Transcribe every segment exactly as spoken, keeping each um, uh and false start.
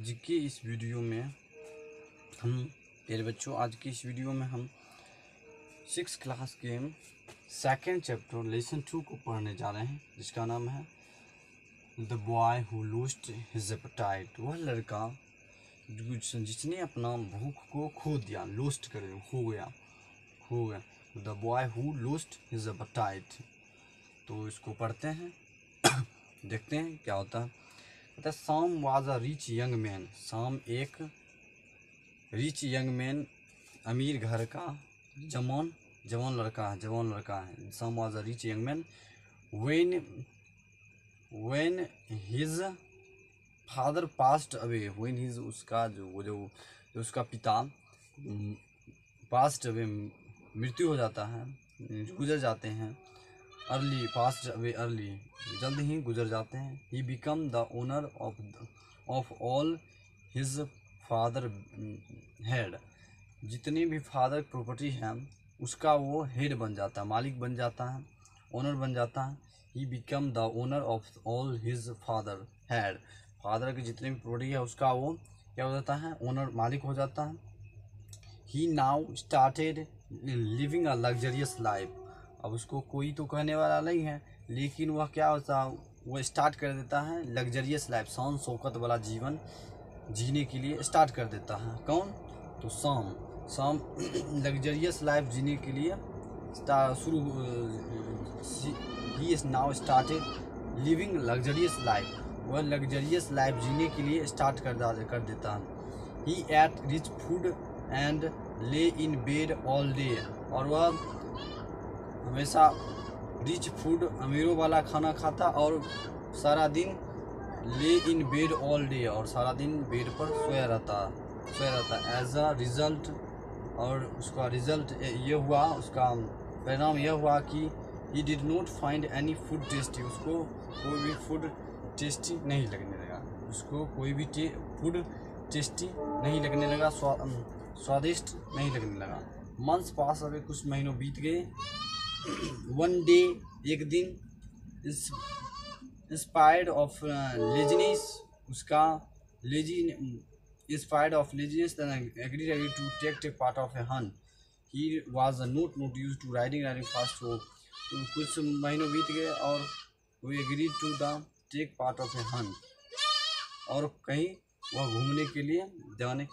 जी की इस वीडियो में हम मेरे बच्चों आज की इस वीडियो में हम सिक्स क्लास के सेकेंड चैप्टर लेसन टू को पढ़ने जा रहे हैं, जिसका नाम है the boy who loosed his appetite. वह लड़का जिसने अपना भूख को खो दिया, लूस्ट कर खो गया खो गया the boy who loosed his appetite. तो इसको पढ़ते हैं देखते हैं क्या होता है। कहता है Sam was a rich young man. Sam एक रिच यंग मैन, अमीर घर का जवान जवान लड़का है जवान लड़का है Sam was a rich young man when when his father passed away. When his उसका जो वो जो, जो उसका पिता पास्ट अवे मृत्यु हो जाता है, गुजर जाते हैं। अर्ली पास्ट अवे अर्ली जल्द ही गुजर जाते हैं। He become the owner of of all his father head. जितनी भी फादर प्रॉपर्टी है उसका वो हेड बन जाता है, मालिक बन जाता है, ओनर बन जाता है। He become the owner of all his father head. Father की जितनी भी प्रॉपर्टी है उसका वो क्या हो जाता है, ओनर मालिक हो जाता है। He now started living a luxurious life. अब उसको कोई तो कहने वाला नहीं है, लेकिन वह क्या होता है, वो स्टार्ट कर देता है लग्जरियस लाइफ, शान शौकत वाला जीवन जीने के लिए स्टार्ट कर देता है। कौन? तो शाम शाम लग्जरियस लाइफ जीने के लिए शुरू he is now started living luxurious life. वह लग्जरियस लाइफ जीने के लिए स्टार्ट कर कर देता है। He ate rich food and lay in bed all day. और वह हमेशा रिच फूड अमीरों वाला खाना खाता और सारा दिन ले इन बेड ऑल डे और सारा दिन बेड पर सोया रहता सोया रहता एज अ रिजल्ट। और उसका रिजल्ट ये हुआ, उसका परिणाम यह हुआ कि he did not find any food tasty. उसको कोई भी फूड टेस्टी नहीं लगने लगा उसको कोई भी टे, फूड टेस्टी नहीं लगने लगा, स्वा, स्वादिष्ट नहीं लगने लगा। मंथ्स पास अवे, कुछ महीनों बीत गए। वन डे एक दिन, इंस्पायर्ड ऑफ लेजीनेस, उसका lazy inspired of laziness agreed agreed to take take part of a hunt. He was not not use to riding riding fast. हो कुछ महीनों बीत गए और वो agreed to the take part of a hunt, और कहीं वह घूमने के लिए जाने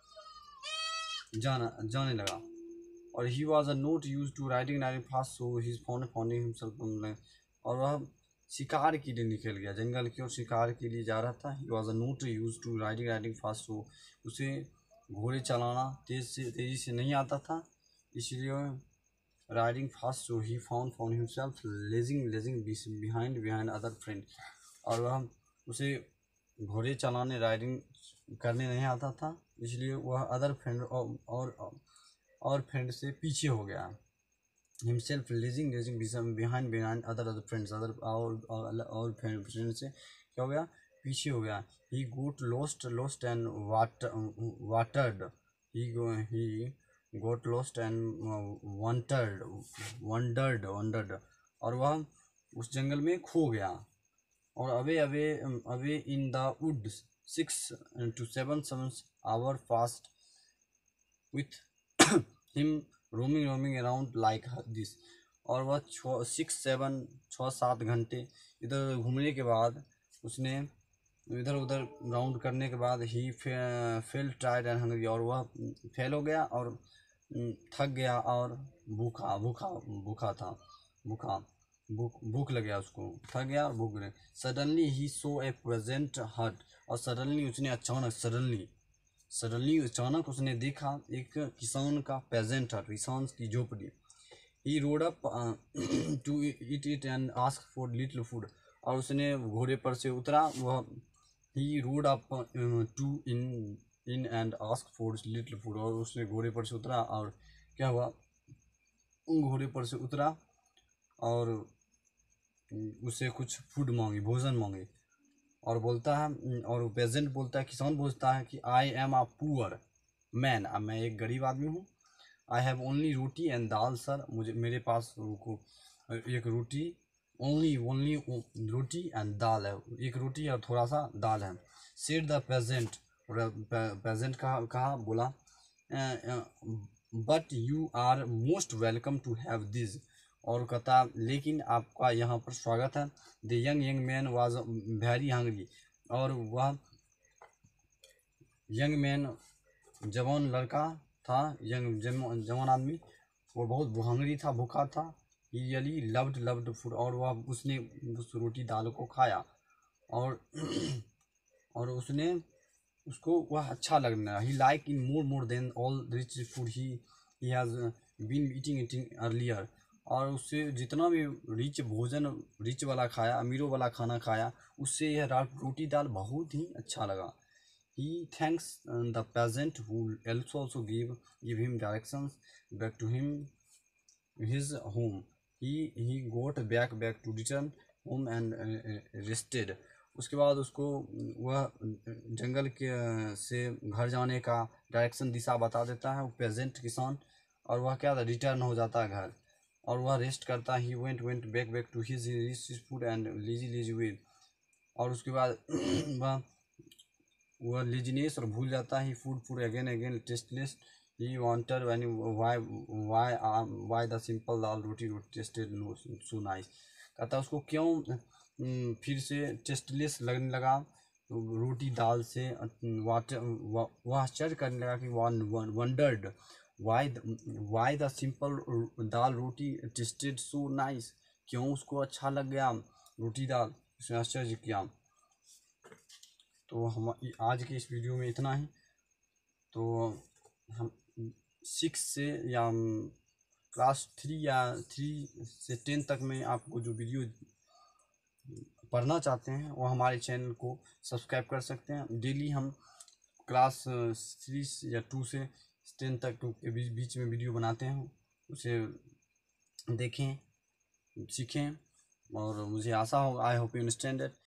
जाना जाने लगा। और he was a not use to riding riding fast, so he found founding himself. और वह शिकार के लिए निकल गया, जंगल की ओर शिकार के लिए जा रहा था। He was a not use to riding riding fast, so उसे घोड़े चलाना तेज से तेजी से नहीं आता था, इसलिए riding fast, so he found found himself lagging lagging behind behind other friend. और वह उसे घोड़े चलाने राइडिंग करने नहीं आता था, इसलिए वह अदर फ्रेंड और, और और फ्रेंड से पीछे हो गया। Himself lagging lagging behind behind other other friends other और और फ्रेंड से क्या हो गया, पीछे हो गया। He got lost lost and wandered he he got lost and wandered wandered wandered और वह उस जंगल में खो गया। और away away away in the wood six to seven seven hour fast with him roaming roaming around like this. और वह छः सिक्स सेवन छः सात घंटे इधर घूमने के बाद, उसने इधर उधर राउंड करने के बाद he fell tired and hungry, और वह फेल हो गया और थक गया और भूखा भूखा भूखा था भूखा भूख भूख लग गया, उसको थक गया और भूख लगे। सडनली ही सो ए प्रेजेंट हट। और सडनली उसने अचानक सडनली सडनली अचानक उसने देखा एक किसान का पेजेंट हट, किसान की झोपड़ी। He rode up to it it and ask for little food. और उसने घोड़े पर से उतरा, वह he rode up to in in and ask for little food. और उसने घोड़े पर से उतरा और क्या हुआ, घोड़े पर से उतरा और उसे कुछ फूड मांगी, भोजन मांगे। और बोलता है, और पेजेंट बोलता है, किसान बोलता है कि I am a poor man, अब मैं एक गरीब आदमी हूँ। I have only roti and dal sir, मुझे मेरे पास एक रोटी only only roti and dal है, एक रोटी और थोड़ा सा दाल है। सेड द पेजेंट, पेजेंट कहा कहा बोला but you are most welcome to have this, और कहता लेकिन आपका यहाँ पर स्वागत है। The young young man was very hungry, और वह यंग मैन जवान लड़का था, यंग जवान आदमी, वो बहुत हंग्री था, भूखा था। He really loved loved food, और वह उसने उस रोटी दाल को खाया, और और उसने उसको वह अच्छा लगना। He like in more more than all rich food he he has been eating eating earlier, और उससे जितना भी रिच भोजन, रिच वाला खाया, अमीरों वाला खाना खाया, उससे यह रोटी दाल बहुत ही अच्छा लगा। He thanks uh, the peasant who also also give give him directions back to him his home. He he got back back to return home and uh, rested. उसके बाद उसको वह जंगल के से घर जाने का डायरेक्शन, दिशा बता देता है वो पेजेंट किसान, और वह क्या था, रिटर्न हो जाता है घर, और वह रेस्ट करता है। He went went back back to his rich food and lazy lazy way, और उसके बाद वह वह लेजीनेस और भूल जाता है। Food food again again tasteless, he wanted when why why why the simple dal roti roti tasted no so nice, कहता उसको क्यों फिर से टेस्टलेस लगने लगा रोटी दाल से। वाटर वह आश्चर्य करने लगा कि wondered why why the simple dal roti tasted so nice, क्यों उसको अच्छा लग गया रोटी दाल, उसने आश्चर्य किया। तो हम आज के इस वीडियो में इतना ही। तो हम सिक्स से या क्लास थ्री या थ्री से टेन तक में आपको जो वीडियो पढ़ना चाहते हैं वो हमारे चैनल को सब्सक्राइब कर सकते हैं। डेली हम क्लास थ्री या टू से टेन तक के बीच बीच में वीडियो बनाते हैं, उसे देखें, सीखें, और मुझे आशा हो I hope you understand it.